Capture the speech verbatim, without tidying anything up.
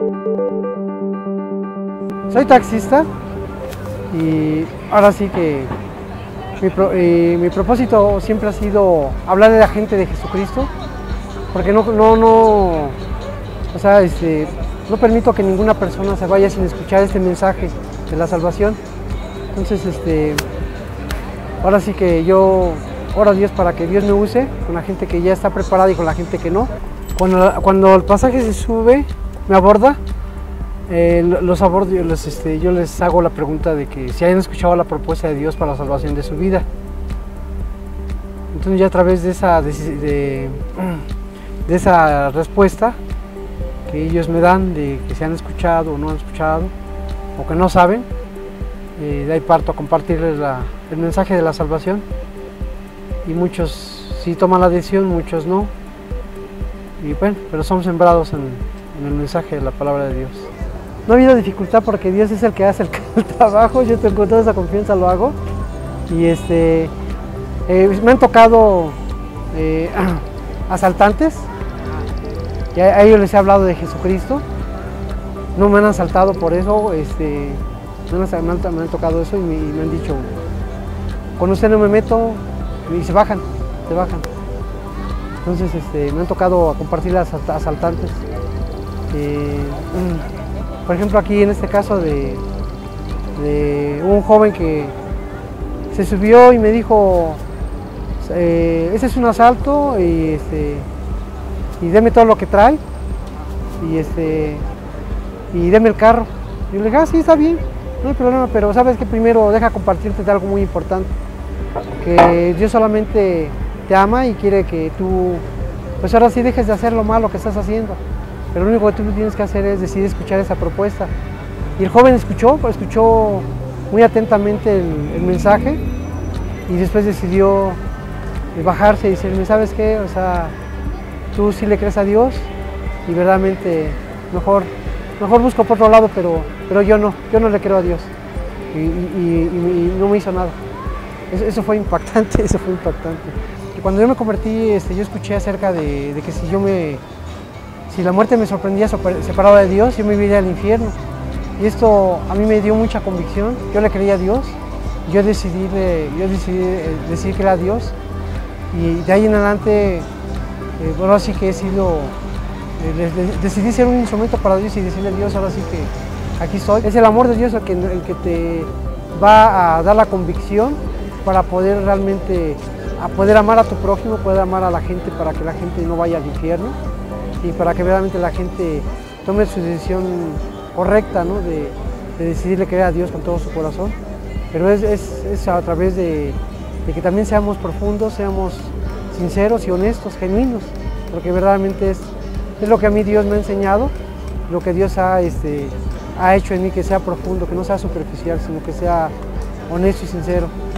Soy taxista y ahora sí que mi, pro, eh, mi propósito siempre ha sido hablar de la gente de Jesucristo, porque no, no, no, o sea, este, no permito que ninguna persona se vaya sin escuchar este mensaje de la salvación. Entonces, este, ahora sí que yo oro a Dios para que Dios me use con la gente que ya está preparada y con la gente que no. Cuando, cuando el pasaje se sube, me aborda, eh, los abordo, los, este, yo les hago la pregunta de que si hayan escuchado la propuesta de Dios para la salvación de su vida. Entonces ya a través de esa, de, de, de esa respuesta que ellos me dan, de que se han escuchado o no han escuchado, o que no saben, eh, de ahí parto a compartirles la, el mensaje de la salvación. Y muchos sí toman la decisión, muchos no. Y bueno, pero somos sembrados en, en el mensaje de la palabra de Dios. No ha habido dificultad porque Dios es el que hace el, el trabajo, yo tengo toda esa confianza, lo hago. Y este, eh, me han tocado eh, asaltantes, y a, a ellos les he hablado de Jesucristo, no me han asaltado por eso, este, me, han, me, han, me han tocado eso y me, y me han dicho, con usted no me meto, y se bajan, se bajan. Entonces este, me han tocado compartir las asaltantes. Eh, por ejemplo, aquí en este caso de, de un joven que se subió y me dijo, eh, ese es un asalto y, este, y deme todo lo que trae y, este, y deme el carro. Y le dije, ah, sí, está bien, no hay problema, pero sabes que primero deja compartirte de algo muy importante, que Dios solamente te ama y quiere que tú, pues ahora sí dejes de hacer lo malo que estás haciendo, pero lo único que tú tienes que hacer es decidir escuchar esa propuesta. Y el joven escuchó, escuchó muy atentamente el, el mensaje y después decidió bajarse y decirme, ¿sabes qué? O sea, tú sí le crees a Dios y verdaderamente mejor, mejor busco por otro lado, pero, pero yo no, yo no le creo a Dios. Y, y, y, y no me hizo nada. Eso, eso fue impactante, eso fue impactante. Y cuando yo me convertí, este, yo escuché acerca de, de que si yo me, si la muerte me sorprendía separado de Dios, yo me iría al infierno. Y esto a mí me dio mucha convicción, yo le creía a Dios, yo decidí, yo decidí, decidí creer a Dios y de ahí en adelante, eh, bueno, así que he sido, eh, decidí ser un instrumento para Dios y decirle a Dios, ahora sí que aquí estoy. Es el amor de Dios el que, el que te va a dar la convicción para poder realmente, a poder amar a tu prójimo, poder amar a la gente para que la gente no vaya al infierno y para que realmente la gente tome su decisión correcta, ¿no? de, de decidirle creer a Dios con todo su corazón, pero es, es, es a través de, de que también seamos profundos, seamos sinceros y honestos, genuinos, porque verdaderamente es, es lo que a mí Dios me ha enseñado, lo que Dios ha, este, ha hecho en mí, que sea profundo, que no sea superficial, sino que sea honesto y sincero.